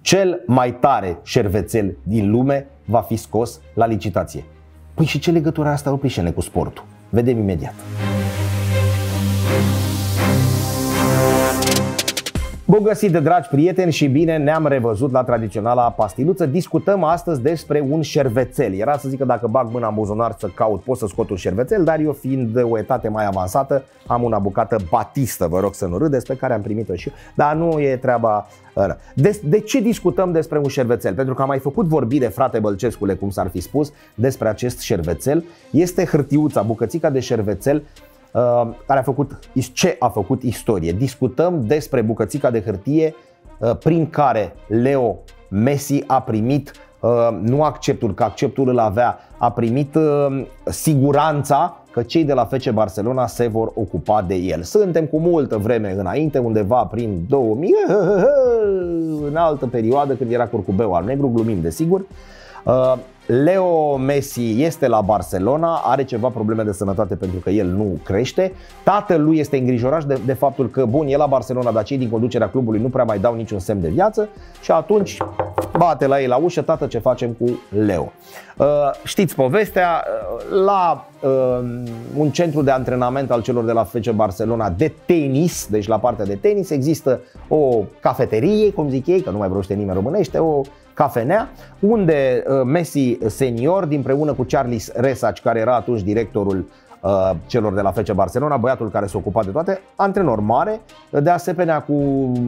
cel mai tare șervețel din lume va fi scos la licitație. Păi și ce legătură asta are Oprișene cu sportul? Vedem imediat. Bun găsit, de dragi prieteni, și bine ne-am revăzut la tradiționala pastiluță. Discutăm astăzi despre un șervețel. Era să zic că dacă bag mâna în buzunar să caut, pot să scot un șervețel, dar eu, fiind de o etate mai avansată, am una bucată batistă, vă rog să nu râdeți, pe care am primit-o și eu. Dar nu e treaba. De ce discutăm despre un șervețel? Pentru că am mai făcut vorbire, frate Bălcescule, cum s-ar fi spus, despre acest șervețel. Este hârtiuța, bucățica de șervețel care a făcut istorie. Discutăm despre bucățica de hârtie prin care Leo Messi a primit nu acceptul, că acceptul îl avea, a primit siguranța că cei de la FC Barcelona se vor ocupa de el. Suntem cu multă vreme înainte, undeva prin 2000, în altă perioadă, când era curcubeu al negru, glumim desigur. Leo Messi este la Barcelona, are ceva probleme de sănătate pentru că el nu crește. Tatăl lui este îngrijorat de faptul că, bun, e la Barcelona, dar cei din conducerea clubului nu prea mai dau niciun semn de viață. Și atunci bate la ei la ușă: tată, ce facem cu Leo? Știți povestea, la un centru de antrenament al celor de la FC Barcelona de tenis, deci la partea de tenis, există o cafeterie, cum zic ei, că nu mai vorbește nimeni românește, o cafenea, unde Messi senior, împreună cu Charles Resac, care era atunci directorul celor de la FC Barcelona, băiatul care se ocupa de toate, antrenor mare, de asemenea cu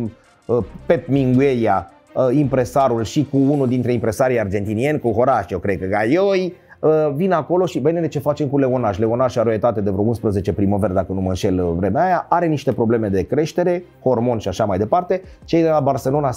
Pep Minguella, impresarul, și cu unul dintre impresarii argentinieni, cu Horacio, cred că Gaioi, vin acolo și bine, ce facem cu Leonaș? Leonaș are o etate de vreo 11 primăveri, dacă nu mă înșel vremea aia, are niște probleme de creștere, hormoni și așa mai departe. Cei de la Barcelona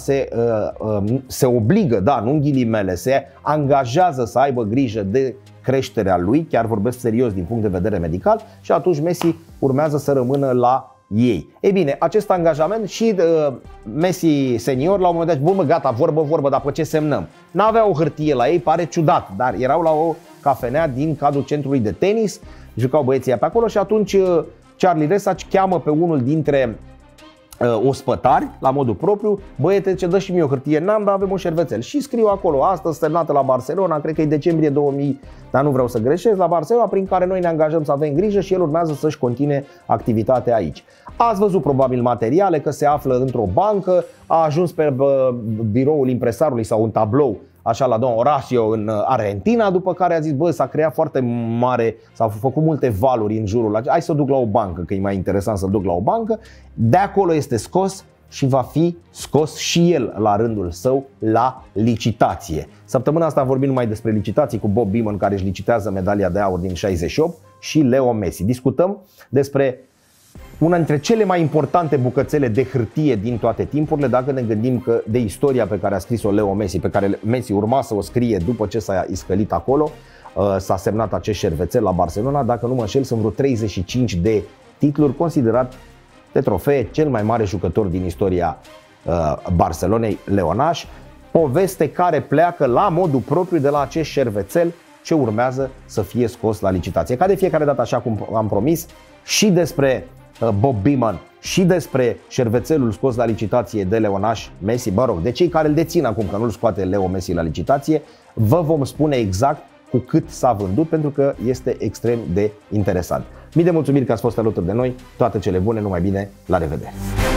se obligă, da, nu în ghilimele, se angajează să aibă grijă de creșterea lui, chiar vorbesc serios din punct de vedere medical, și atunci Messi urmează să rămână la ei. Ei bine, acest angajament și Messi senior la un moment dat: bun mă, gata, vorbă, dar pe ce semnăm? N-avea o hârtie la ei, pare ciudat, dar erau la o cafenea din cadrul centrului de tenis, jucau băieții pe acolo și atunci Charlie Resac cheamă pe unul dintre ospătari la modul propriu: băiete, ce dă și mie o hârtie? N-am, dar avem un șervețel. Și scriu acolo: astăzi semnată la Barcelona, cred că e decembrie 2000, dar nu vreau să greșesc, la Barcelona, prin care noi ne angajăm să avem grijă și el urmează să-și continue activitatea aici. Ați văzut probabil materiale că se află într-o bancă, a ajuns pe biroul impresarului sau un tablou așa la domnul Horacio în Argentina, după care a zis: bă, s-a creat foarte mare, s-au făcut multe valuri în jurul, hai să o duc la o bancă, că e mai interesant să duc la o bancă. De acolo este scos și va fi scos și el la rândul său la licitație. Săptămâna asta am vorbit numai despre licitații cu Bob Beamon, care își licitează medalia de aur din 68, și Leo Messi. Discutăm despre una dintre cele mai importante bucățele de hârtie din toate timpurile, dacă ne gândim că de istoria pe care a scris-o Leo Messi, pe care Messi urma să o scrie după ce s-a iscălit acolo, s-a semnat acest șervețel la Barcelona, dacă nu mă înșel, sunt vreo 35 de titluri, considerat de trofee cel mai mare jucător din istoria Barcelonei, Leonaș. Poveste care pleacă la modul propriu de la acest șervețel ce urmează să fie scos la licitație. Ca de fiecare dată, așa cum am promis, și despre Bob Beamon și despre șervețelul scos la licitație de Leonaș Messi, mă rog, de cei care îl dețin acum, că nu îl scoate Leo Messi la licitație, vă vom spune exact cu cât s-a vândut, pentru că este extrem de interesant. Mii de mulțumiri că ați fost alături de noi, toate cele bune, numai bine, la revedere!